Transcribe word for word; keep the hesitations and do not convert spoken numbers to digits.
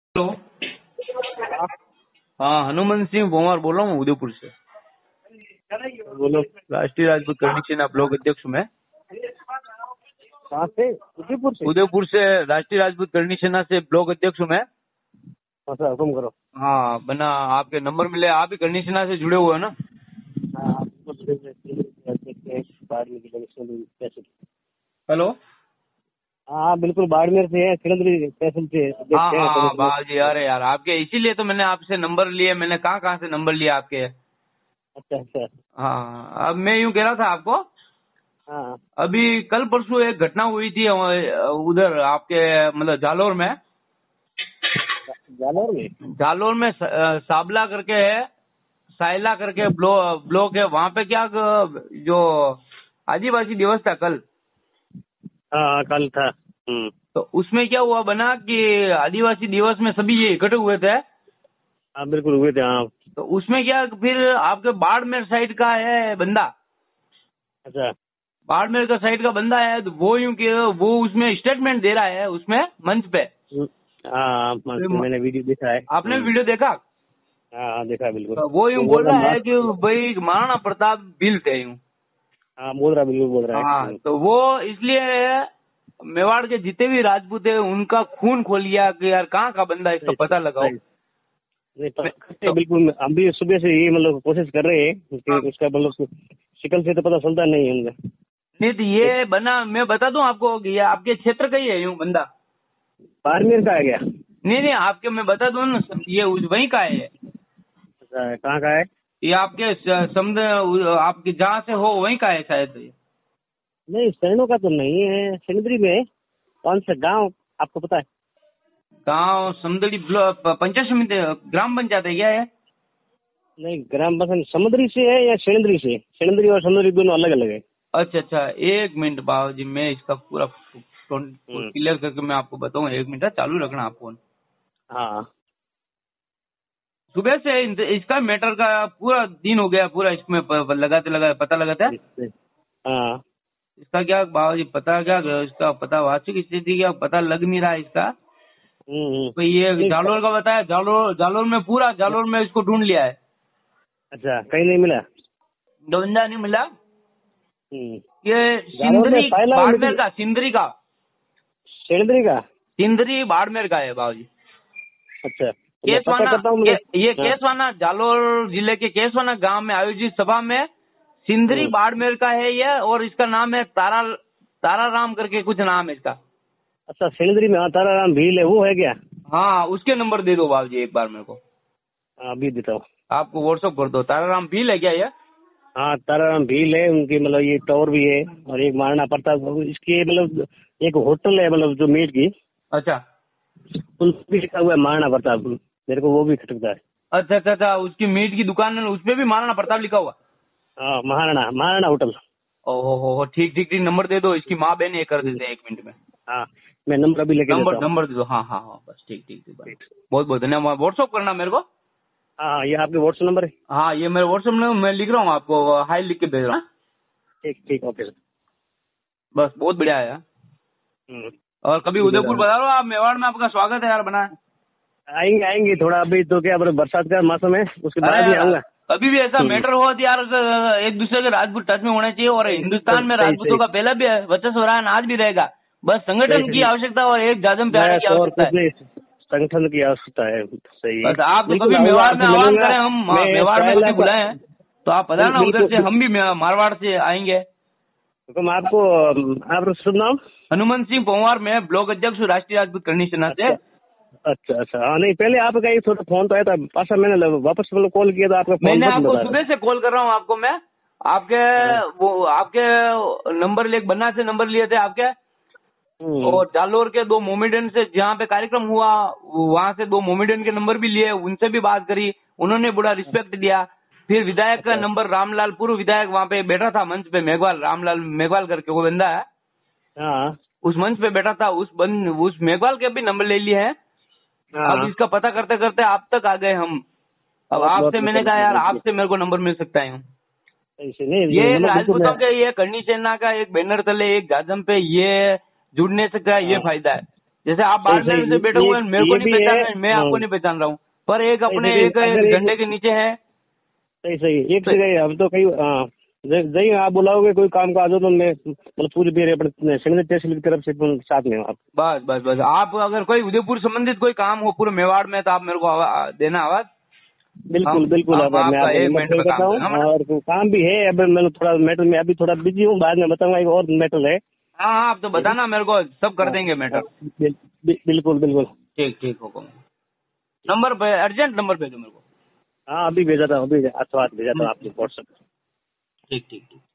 Hello. हाँ, हनुमान सिंह भोंवर बोल रहा हूँ उदयपुर से। बोलो। राष्ट्रीय राजपूत करणी सेना ब्लॉक अध्यक्ष मैं। कहाँ से? उदयपुर से? उदयपुर से राष्ट्रीय राजपूत करणी सेना से ब्लॉक अध्यक्ष हूँ मैं। अच्छा, हुक्म करो। हाँ, बना आपके नंबर मिले, आप ही करणी सेना से जुड़े हुए हो ना? हाँ, हेलो। हाँ बिल्कुल, बाड़मेर से है, सिलंदरी तहसील से हाँ अध्यक्ष हैं। हाँ तो हाँ मतलब बाजी, अरे यार आपके इसीलिए तो मैंने आपसे नंबर लिए। मैंने कहाँ कहाँ से नंबर लिया आपके। अच्छा अच्छा। हाँ, अब मैं यूँ कह रहा था आपको, हाँ, अभी कल परसों एक घटना हुई थी उधर आपके मतलब जालोर में। जालोर में? जालोर में स- साबला करके है, साइला करके ब्लो, ब्लॉक है वहाँ पे। क्या ग- जो आदिवासी दिवस था कल, हाँ हाँ, कल था। हम्म। तो उसमें क्या हुआ बना कि आदिवासी दिवस में सभी ये इकट्ठे हुए थे। हाँ बिल्कुल हुए थे। हाँ। तो उसमें क्या फिर आपके बाड़मेर साइड का है बंदा, अच्छा। बाड़मेर का साइड का बंदा है, तो वो यूं कि वो उसमें स्टेटमेंट दे रहा है उसमें मंच पे। हम्म, हाँ मंच पे मैंने वीडियो देखा है। आपने हम्म, वीडियो देखा? हाँ हाँ देखा है बिल्कुल। तो वो यूं वो बोल बोल रहा रहा है मास्क। कि भाई महाराणा प्रताप बिल थे यूं। हाँ बोल रहा, बिल्कुल बोल रहा है। हाँ, हम्म, तो वो इसलिए मेवाड़ के जितने भी राजपूत है उनका खून खोल लिया कि यार कहाँ का बंदा, इसका सही पता लगाओ। सही। नहीं पता मैं- करते हैं, तो बिल्कुल। हम भी सुबह से ये मतलब कोशिश कर रहे हैं हाँ, कि उसका मतलब शिकल से तो पता चलता नहीं है उनका। नहीं तो ये बना, मैं बता दूं आपको कि ये आपके क्षेत्र का ही है यूं बंदा। बाड़मेर का है क्या? नहीं नहीं, आपके मैं बता दूं ना, ये उस- वहीं का है। अच्छा, कहाँ का है? ये आपके स- समुद्र, आपके जहाँ से हो वहीं का है शायद ये। नहीं, सैनो का तो नहीं है, सिंदरी में है। कौन सा गांव आपको पता है? गाँव समुद्री ब्लॉक पंचायत समिति ग्राम पंचायत है क्या है? नहीं, ग्राम बसन समुद्री से है या शेंद्री से? शेंद्री और समुद्री दोनों अलग अलग है। अच्छा अच्छा, एक मिनट बाबू जी, मैं इसका पूरा हम्म, क्लियर करके मैं आपको बताऊँ। एक मिनट चालू रखना आप फोन। हाँ। सुबह से इन- इसका मैटर का पूरा दिन हो गया, पूरा इसमें प- प- लगाते लगाते पता लगाता है। इससे हाँ। इसका क्या बाबू जी पता, क्या इसका पता वार्षिक स्थिति क्या पता लग नहीं रहा है इसका। हम्म हम्म। तो ये नहीं, जालोर का बताया, जालोर जालोर में पूरा जालोर में इसको ढूंढ लिया है। अच्छा, कहीं नहीं मिला? बंदा नहीं मिला। हम्म। ये जालोर में सिंदरी फाइल है बाड़मेर मिली? का, सिंदरी का, शेंद्री का? सिंदरी बाड़मेर का है बाबू जी। अच्छा, तो मैं पता केसवाना करता हूँ के, मुझे। ये हाँ। केसवाना जालोर जिले के केसवाना गांव में आयोजित सभा में सिंदरी हम्म, बाड़मेर का है ये, और इसका नाम है तारा तारा राम करके कुछ नाम है इसका। अच्छा, शेंद्री में हाँ, ताराराम भील है, वो है क्या? हाँ, उसके नंबर दे दो बाबू जी एक बार मेरे को। हाँ, अभी देता हूँ। आपको व्हाट्सअप कर दो। तारा राम भील है क्या ये? हाँ, ताराराम भील है, उनकी मतलब ये टावर भी है। और एक महाराणा प्रताप, इसकी मतलब एक होटल है मतलब जो मीट की, अच्छा उन पे लिखा हुआ है महाराणा प्रताप। मेरे को वो भी खटकता है। अच्छा अच्छा अच्छा, उसकी मीट की दुकान है, उसपे भी महाराणा प्रताप लिखा हुआ। हाँ, महाराणा महाराणा होटल। ओहो हो हो, ठीक ठीक ठीक, नंबर दे दो। इसकी माँ बहन ये कर देते हैं, एक मिनट में हाँ, मैं नंबर अभी लेके नंबर देता हूँ। नंबर दे दो। हाँ हाँ हाँ, बस ठीक ठीक ठीक, बस। ठीक। बहुत बहुत धन्यवाद। व्हाट्सअप करना मेरे को। हाँ हाँ, ये आपके व्हाट्सएप नंबर है? हाँ, ये मेरे व्हाट्सएप में मैं लिख रहा हूँ आपको, हाई लिख के भेज रहा हूँ। ठीक ठीक, ओके सर। बस बहुत बढ़िया है यार। हम्म, और कभी अभी दे रहा उदयपुर हूँ। बता रहा हूँ आप, मेवाड़ में आपका स्वागत है यार बना। आएंगे आएंगे, थोड़ा अभी तो क्या बरसात बरसात का मौसम है, उसके अरे बाद ही यार, आऊंगा। कभी भी ऐसा हम्म, मैटर हो तो यार एक दूसरे के राजपूत टच में होने चाहिए। और सही हिंदुस्तान में सही राजपूतों सही का पहले भी वर्चस्व रहा है, आज भी रहेगा। बस सही संगठन की सही। आवश्यकता और एक जाजम पे आने की बस और आवश्यकता कुछ है। नहीं, संगठन की आवश्यकता है। सही है। बस आप तो बिल्कुल कभी आऊंगा, मेवाड़ में आपसे आह्वान मिलूंगा करें, हम हाँ, मैं। मेवाड़ में पहला कभी बुलाए हैं तो आप पता बिल, ना उधर से, बिल्कुल। हम भी मारवाड़ से आएंगे। तो मैं आपको, आपका शुभ नाम? हनुमान सिंह पोंवार, मैं ब्लॉक अध्यक्ष हूँ राष्ट्रीय राजपूत करणी सेना से। अच्छा अच्छा अच्छा। हाँ, नहीं पहले आपका एक थोड़ा फोन तो आया था, पासा मैंने लग- वापस मतलब कॉल किया था, आपका फोन मैंने बंद आपको बता सुबह से कॉल कर रहा हूँ आपको मैं। आपके रहा। वो आपके नंबर एक बन्ना से नंबर लिए थे आपके, हम्म, और जालोर के दो मोमेडियन से जहाँ पे कार्यक्रम हुआ वहाँ से दो मोमेडियन के नंबर भी लिए, उनसे भी बात करी, उन्होंने बड़ा रिस्पेक्ट दिया। फिर विधायक का अच्छा। नंबर रामलाल, पूर्व विधायक वहाँ पे बैठा था मंच पे, मेघवाल, रामलाल मेघवाल करके वो बंदा है, हाँ उस मंच पे बैठा था, उस बंद उस मेघवाल के भी नंबर ले लिए हैं। अब हाँ। इसका पता करते करते आप तक आ गए हम। अब बहुत बहुत आपसे मैंने कहा यार, मतलब आपसे मेरे को नंबर मिल सकता है। ऐसे नहीं, ये ये एक नंबर बिल्कुल मैं। राजपूतों के, ये करणी सेना का एक बैनर तले एक जाजम पे ये जुड़ने से का ये हाँ फायदा है। जैसे आप बाहर सही- से बैठे हुए हैं, मेरे को ये नहीं भी पहचान है, रहे, मैं आपको हाँ। नहीं पहचान रहा हूँ, पर एक अपने सही- एक अगर एक- झंडे के नीचे है। सही सही एक से गए हम तो कई हाँ ज- जही आप बुलाओगे कोई काम का आ जाओ तो मैं मतलब पूरी मेरे अपने संगठन तहसील की तरफ से साथ में हूँ आप। बस बस बस आप अगर कोई उदयपुर संबंधित कोई काम हो पूरे मेवाड़ में तो आप मेरे को आवा- देना आवाज। बिल्कुल हम- बिल्कुल। हम अब मैं आपका आपको एक नंबर मिनट शेयर में करता काम हूँ करेंगे। और काम भी है। अब मैं थोड़ा मैटर में अभी थोड़ा बिजी हूँ, बाद में बताऊंगा। एक और मैटर है। हाँ हाँ, आप तो बताना मेरे को, सब कर हाँ, देंगे मैटर। हाँ, बिल- बिल- बिल्कुल बिल्कुल। ठीक ठीक हुकुम। नंबर पे अर्जेंट नंबर भेजो मेरे को। हाँ अभी भेजा था, अभी आज तो आज भेजा था आपको व्हाट्सएप। ठीक ठीक ठीक।